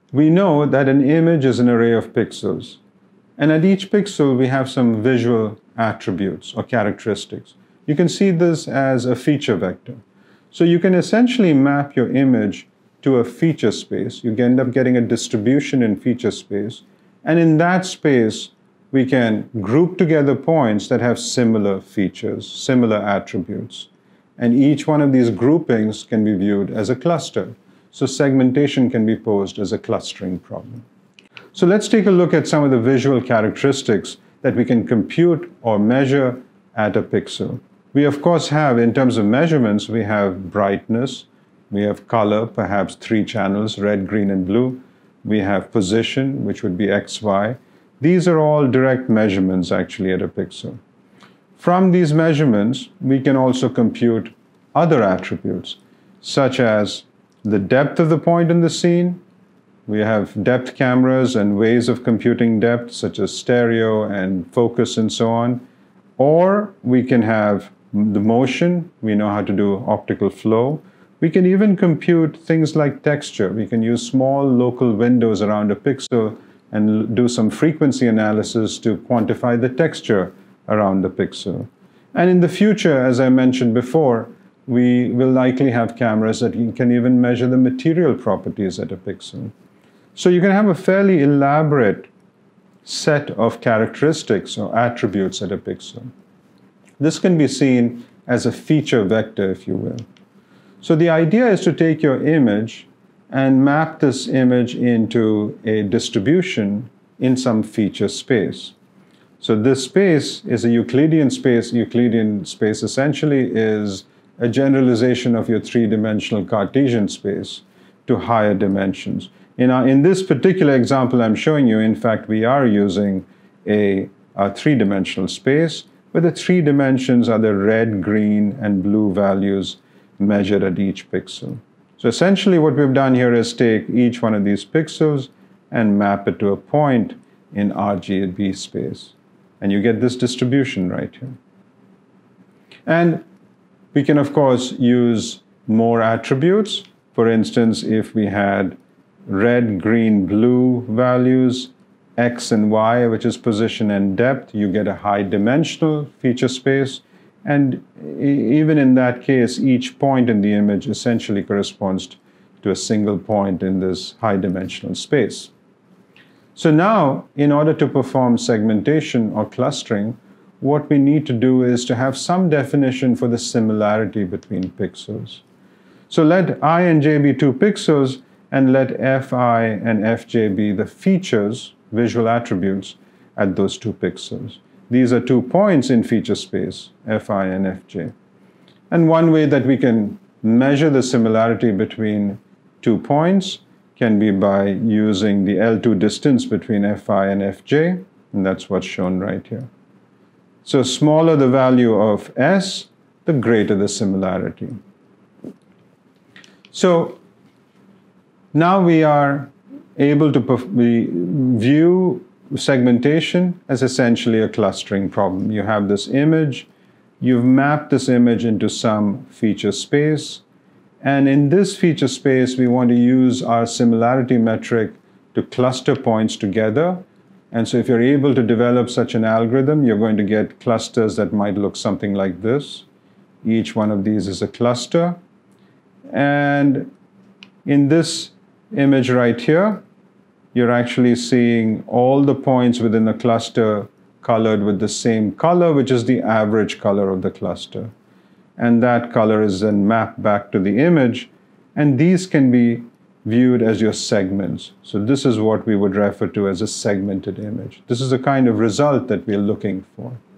We know that an image is an array of pixels. And at each pixel, we have some visual attributes or characteristics. You can see this as a feature vector. So you can essentially map your image to a feature space. You end up getting a distribution in feature space. And in that space, we can group together points that have similar features, similar attributes. And each one of these groupings can be viewed as a cluster. So segmentation can be posed as a clustering problem. So let's take a look at some of the visual characteristics that we can compute or measure at a pixel. We of course have, in terms of measurements, we have brightness, we have color, perhaps 3 channels, red, green, and blue. We have position, which would be X, Y. These are all direct measurements actually at a pixel. From these measurements, we can also compute other attributes, such as the depth of the point in the scene. We have depth cameras and ways of computing depth, such as stereo and focus and so on. Or we can have the motion. We know how to do optical flow. We can even compute things like texture. We can use small local windows around a pixel and do some frequency analysis to quantify the texture around the pixel. And in the future, as I mentioned before, we will likely have cameras that can even measure the material properties at a pixel. So you can have a fairly elaborate set of characteristics or attributes at a pixel. This can be seen as a feature vector, if you will. So the idea is to take your image and map this image into a distribution in some feature space. So this space is a Euclidean space. Euclidean space essentially is a generalization of your 3-dimensional Cartesian space to higher dimensions. In this particular example I'm showing you, in fact, we are using a 3-dimensional space, where the 3 dimensions are the red, green, and blue values measured at each pixel. So essentially what we've done here is take each one of these pixels and map it to a point in RGB space. And you get this distribution right here. And we can, of course, use more attributes. For instance, if we had red, green, blue values, X and Y, which is position and depth, you get a high dimensional feature space. And even in that case, each point in the image essentially corresponds to a single point in this high dimensional space. So now, in order to perform segmentation or clustering, what we need to do is to have some definition for the similarity between pixels. So let I and j be 2 pixels, and let fi and fj be the features, visual attributes, at those 2 pixels. These are 2 points in feature space, fi and fj. And one way that we can measure the similarity between 2 points can be by using the L2 distance between fi and fj, and that's what's shown right here. So smaller the value of s, the greater the similarity. So now we are able to view segmentation as essentially a clustering problem. You have this image, you've mapped this image into some feature space, and in this feature space we want to use our similarity metric to cluster points together. And so if you're able to develop such an algorithm, you're going to get clusters that might look something like this. Each one of these is a cluster. And in this image right here, you're actually seeing all the points within the cluster colored with the same color, which is the average color of the cluster. And that color is then mapped back to the image, and these can be viewed as your segments. So this is what we would refer to as a segmented image. This is the kind of result that we're looking for.